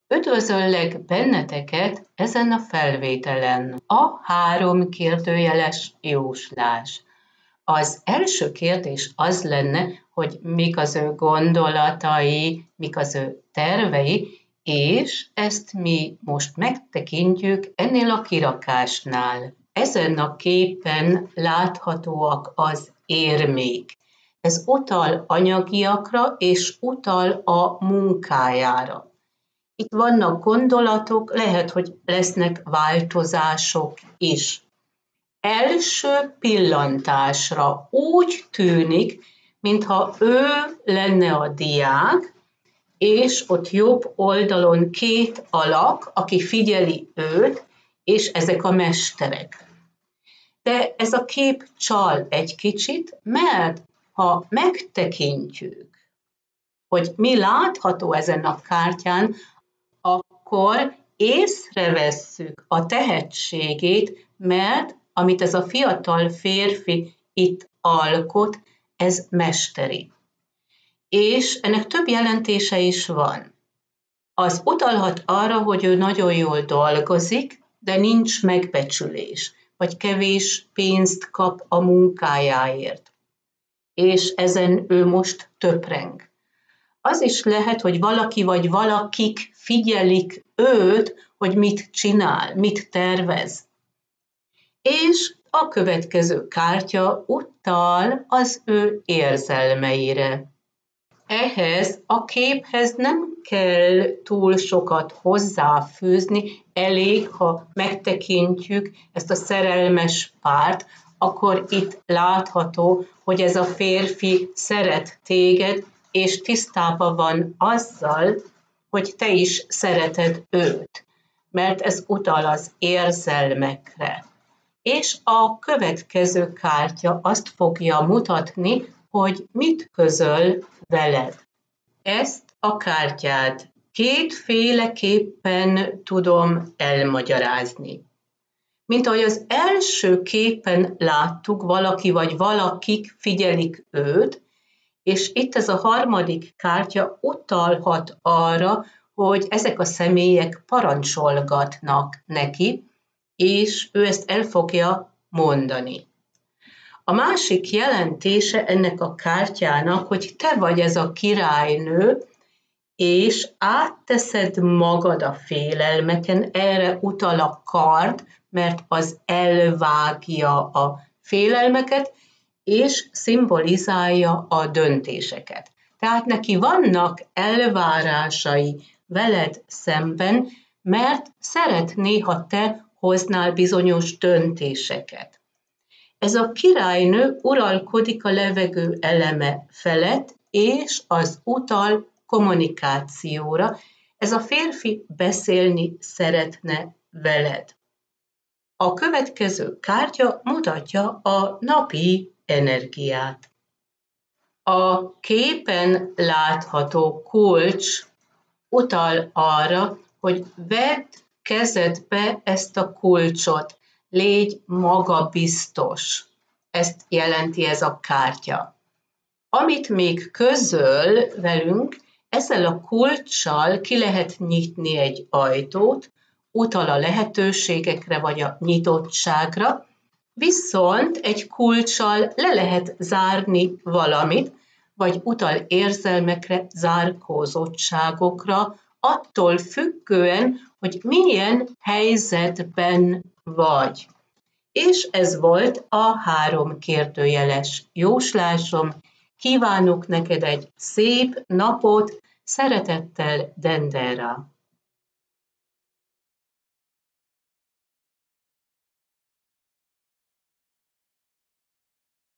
Üdvözöllek benneteket ezen a felvételen. A 3 kérdőjeles jóslás. Az első kérdés az lenne, hogy mik az ő gondolatai, mik az ő tervei, és ezt mi most megtekintjük ennél a kirakásnál. Ezen a képen láthatóak az érmék. Ez utal anyagiakra és utal a munkájára. Itt vannak gondolatok, lehet, hogy lesznek változások is. Első pillantásra úgy tűnik, mintha ő lenne a diák, és ott jobb oldalon 2 alak, aki figyeli őt, és ezek a mesterek. De ez a kép csal egy kicsit, mert ha megtekintjük, hogy mi látható ezen a kártyán, akkor észrevesszük a tehetségét, mert amit ez a fiatal férfi itt alkot, ez mesteri. És ennek több jelentése is van. Az utalhat arra, hogy ő nagyon jól dolgozik, de nincs megbecsülés, vagy kevés pénzt kap a munkájáért. És ezen ő most töpreng. Az is lehet, hogy valaki vagy valakik figyelik őt, hogy mit csinál, mit tervez. És a következő kártya utal az ő érzelmeire. Ehhez a képhez nem kell túl sokat hozzáfűzni, elég, ha megtekintjük ezt a szerelmes párt, akkor itt látható, hogy ez a férfi szeret téged, és tisztában van azzal, hogy te is szereted őt, mert ez utal az érzelmekre. És a következő kártya azt fogja mutatni, hogy mit közöl veled. Ezt a kártyát 2 féleképpen tudom elmagyarázni. Mint ahogy az első képen láttuk, valaki vagy valakik figyelik őt, és itt ez a harmadik kártya utalhat arra, hogy ezek a személyek parancsolgatnak neki, és ő ezt el fogja mondani. A másik jelentése ennek a kártyának, hogy te vagy ez a királynő, és átteszed magad a félelmeken, erre utal a kard, mert az elvágja a félelmeket, és szimbolizálja a döntéseket. Tehát neki vannak elvárásai veled szemben, mert szeretné, ha te hoznál bizonyos döntéseket. Ez a királynő uralkodik a levegő eleme felett, és az utal kommunikációra. Ez a férfi beszélni szeretne veled. A következő kártya mutatja a napi energiát. A képen látható kulcs utal arra, hogy vedd kezedbe ezt a kulcsot, légy magabiztos. Ezt jelenti ez a kártya. Amit még közöl velünk, ezzel a kulccsal ki lehet nyitni egy ajtót, utal a lehetőségekre vagy a nyitottságra, viszont egy kulccsal le lehet zárni valamit, vagy utal érzelmekre, zárkózottságokra, attól függően, hogy milyen helyzetben vagy. És ez volt a 3 kérdőjeles jóslásom. Kívánok neked egy szép napot, szeretettel, Dendera!